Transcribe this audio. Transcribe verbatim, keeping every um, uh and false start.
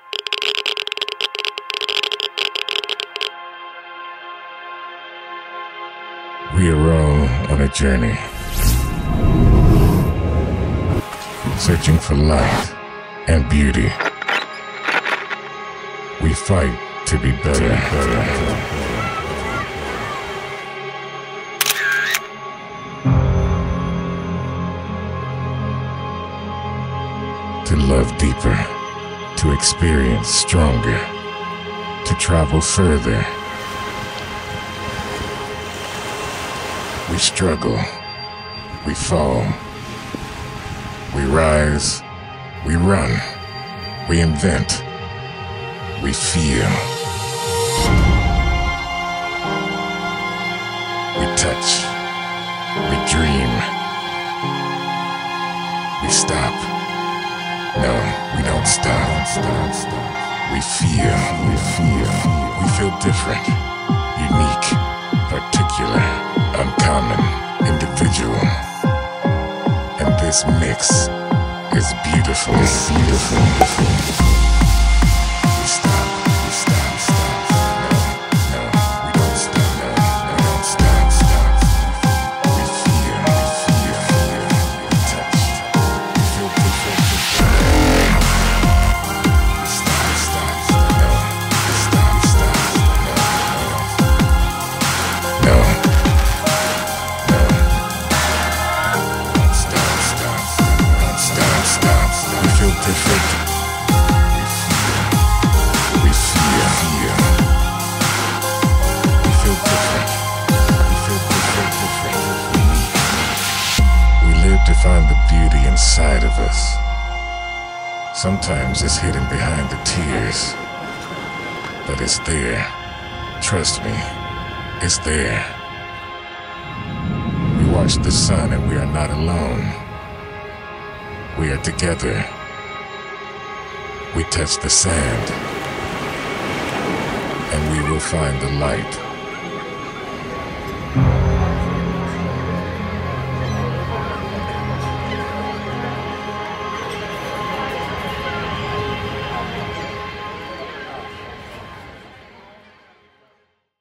We are all on a journey, searching for light and beauty. We fight to be better, better. To love deeper, to experience stronger, to travel further. We struggle, we fall, we rise, we run, we invent, we feel, we touch, we dream, we stop. No, we don't stop, stop, stop. We feel, we feel, we feel different, unique, particular, uncommon, individual. And this mix is beautiful, it's beautiful, beautiful. We stop, we stop, stop. No, no, we don't stop, no, no, we don't stop, stop. We feel, we feel, feel, we touch, we feel different, different. We stop, stop, no, we stop, stop, no, no, no. Different. We feel, we feel, feel. We feel different. We feel different, different. We live to find the beauty inside of us. Sometimes it's hidden behind the tears, but it's there. Trust me, it's there. We watch the sun and we are not alone. We are together. We touch the sand, and we will find the light.